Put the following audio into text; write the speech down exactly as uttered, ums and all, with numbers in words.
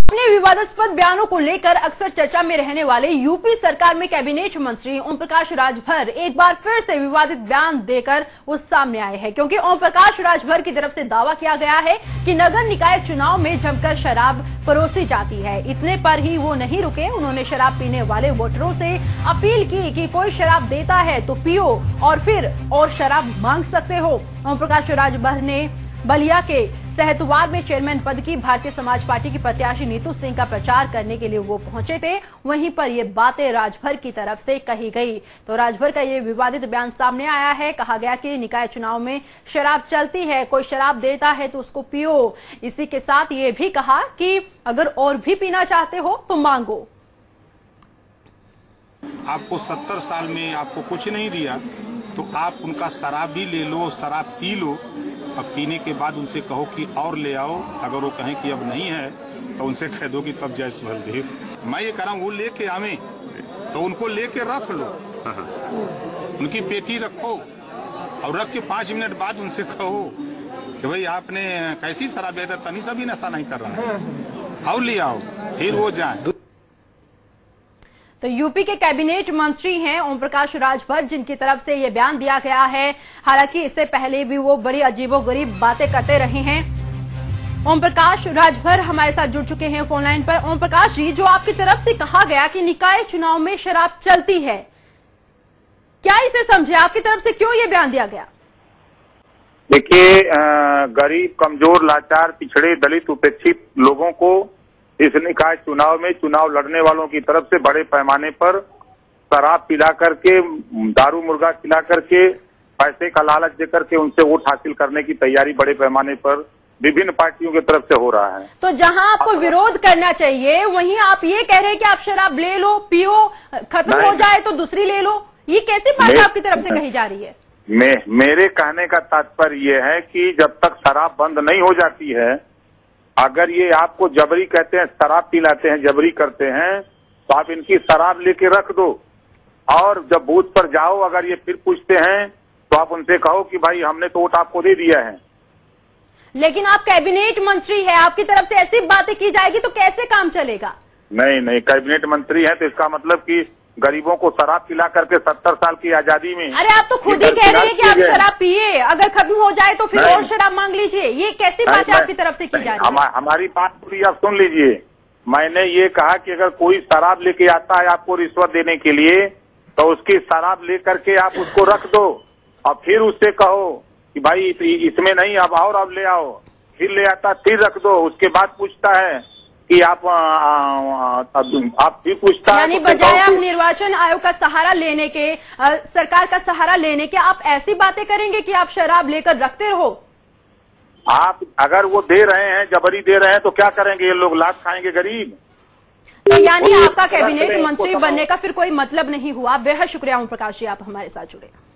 अपने विवादास्पद बयानों को लेकर अक्सर चर्चा में रहने वाले यूपी सरकार में कैबिनेट मंत्री ओम प्रकाश राजभर एक बार फिर से विवादित बयान देकर वो सामने आए हैं, क्योंकि ओम प्रकाश राजभर की तरफ से दावा किया गया है कि नगर निकाय चुनाव में जमकर शराब परोसी जाती है। इतने पर ही वो नहीं रुके, उन्होंने शराब पीने वाले वोटरों से अपील की कि कोई शराब देता है तो पियो और फिर और शराब मांग सकते हो। ओम प्रकाश राजभर ने बलिया के सहतवार में चेयरमैन पद की भारतीय समाज पार्टी की प्रत्याशी नीतू सिंह का प्रचार करने के लिए वो पहुंचे थे, वहीं पर ये बातें राजभर की तरफ से कही गई। तो राजभर का ये विवादित बयान सामने आया है। कहा गया कि निकाय चुनाव में शराब चलती है, कोई शराब देता है तो उसको पियो। इसी के साथ ये भी कहा कि अगर और भी पीना चाहते हो तो मांगो। आपको सत्तर साल में आपको कुछ नहीं दिया तो आप उनका शराब भी ले लो, शराब पी लो, अब पीने के बाद उनसे कहो कि और ले आओ। अगर वो कहें कि अब नहीं है तो उनसे कह दो कि तब जय बलदेव। मैं ये कह रहा हूँ वो लेके आवे तो उनको लेके रख लो, उनकी पेटी रखो और रख के पांच मिनट बाद उनसे कहो कि भाई आपने कैसी शराब दिया था, तनी सा भी नशा नहीं कर रहा है, और ले आओ, फिर वो जाए। तो यूपी के कैबिनेट मंत्री हैं ओम प्रकाश राजभर, जिनकी तरफ से ये बयान दिया गया है। हालांकि इससे पहले भी वो बड़ी अजीबोगरीब बातें करते रहे हैं। ओम प्रकाश राजभर हमारे साथ जुड़ चुके हैं फोन लाइन पर। ओम प्रकाश जी, जो आपकी तरफ से कहा गया कि निकाय चुनाव में शराब चलती है, क्या इसे समझे? आपकी तरफ से क्यों ये बयान दिया गया? देखिए, गरीब, कमजोर, लाचार, पिछड़े, दलित, उपेक्षित लोगों को इस निकाय चुनाव में चुनाव लड़ने वालों की तरफ से बड़े पैमाने पर शराब पिला करके, दारू मुर्गा खिला करके, पैसे का लालच दे करके उनसे वोट हासिल करने की तैयारी बड़े पैमाने पर विभिन्न पार्टियों की तरफ से हो रहा है। तो जहां आपको विरोध करना चाहिए वहीं आप ये कह रहे हैं कि आप शराब ले लो, पियो, खत्म हो जाए तो दूसरी ले लो। ये कैसी बात आपकी तरफ से कही जा रही है? मे, मेरे कहने का तात्पर्य ये है कि जब तक शराब बंद नहीं हो जाती है, अगर ये आपको जबरी कहते हैं, शराब पिलाते हैं, जबरी करते हैं, तो आप इनकी शराब लेके रख दो और जब बूथ पर जाओ, अगर ये फिर पूछते हैं तो आप उनसे कहो कि भाई हमने तो वोट आपको दे दिया है। लेकिन आप कैबिनेट मंत्री हैं, आपकी तरफ से ऐसी बातें की जाएगी तो कैसे काम चलेगा? नहीं नहीं, कैबिनेट मंत्री है तो इसका मतलब कि गरीबों को शराब पिला करके सत्तर साल की आजादी में। अरे आप तो खुद ही कह रहे हैं कि आप शराब पिए, अगर खत्म हो जाए तो फिर और शराब मांग लीजिए। ये कैसी बात है आपकी तरफ से की जा रही है? हमारी बात पूरी आप सुन लीजिए। मैंने ये कहा कि अगर कोई शराब लेके आता है आपको रिश्वत देने के लिए, तो उसकी शराब लेकर के आप उसको रख दो और फिर उससे कहो कि भाई इसमें नहीं, अब और अब ले आओ। फिर ले आता, फिर रख दो। उसके बाद पूछता है कि आप आ, आ, आप भी पूछता है, यानी बजाय आप निर्वाचन आयोग का सहारा लेने के, आ, सरकार का सहारा लेने के, आप ऐसी बातें करेंगे कि आप शराब लेकर रखते रहो? आप अगर वो दे रहे हैं, जबरी दे रहे हैं, तो क्या करेंगे ये लोग? लात खाएंगे गरीब। तो यानी आपका कैबिनेट मंत्री बनने का फिर कोई मतलब नहीं हुआ। बेहद शुक्रिया ओम प्रकाश जी, आप हमारे साथ जुड़े।